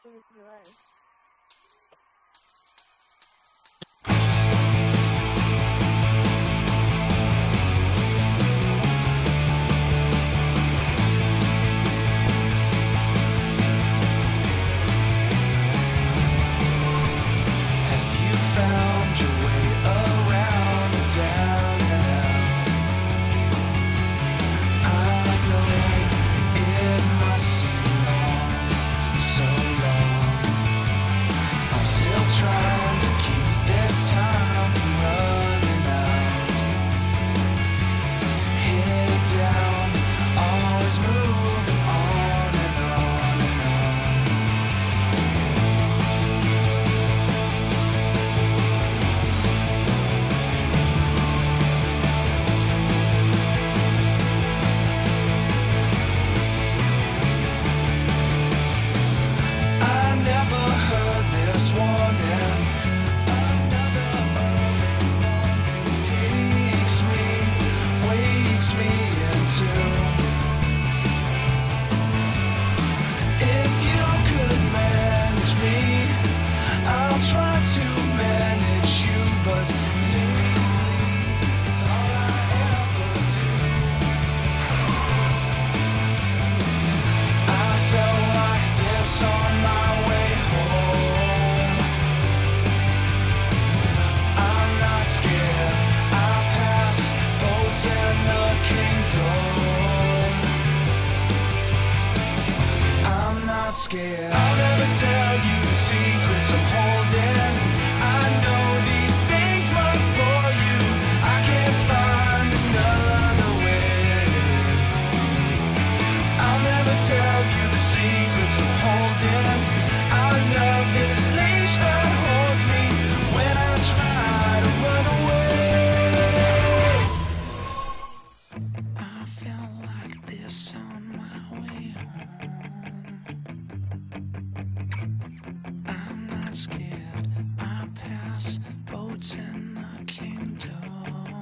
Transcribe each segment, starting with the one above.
Scared. I'll never tell you the secrets I'm holding. I know these things must bore you. I can't find another way. I'll never tell you the secrets I'm holding. I love this leash that holds me when I try to run away. I felt like this on my way home. Scared, I pass boats in the kingdom.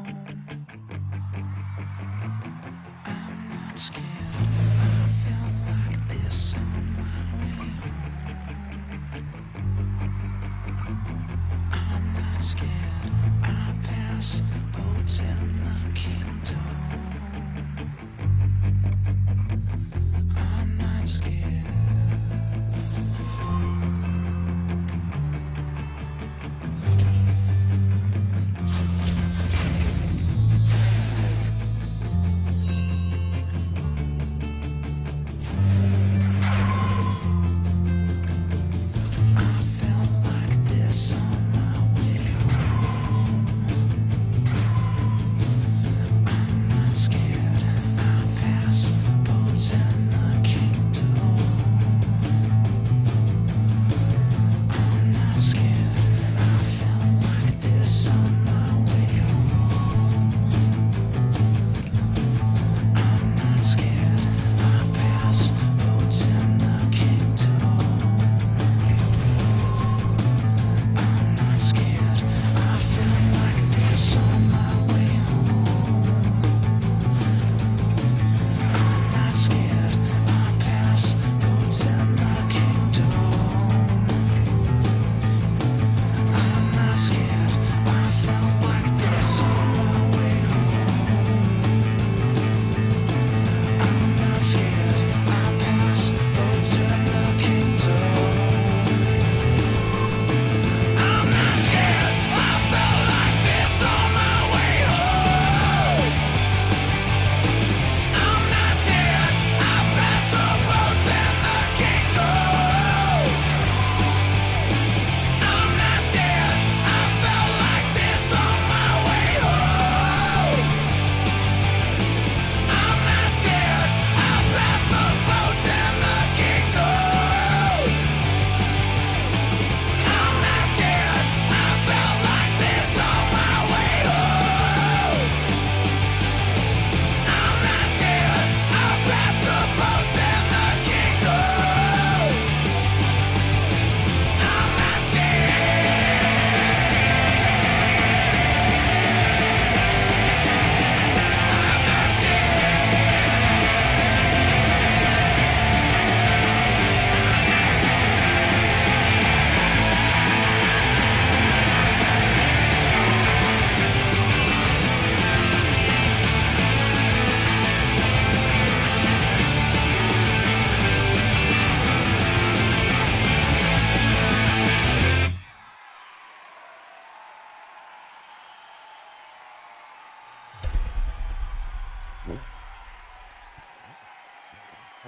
I'm not scared, I feel like this on my way home. I'm not scared, I pass boats in the kingdom. I'm not scared. Scared, I pass boats in the kingdom.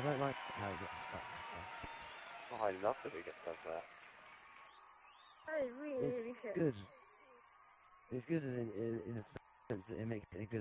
I don't like how he gets stuck. Oh, I love that he gets stuck there. That is really, really It's shit. good. It's good in a sense that it makes it a good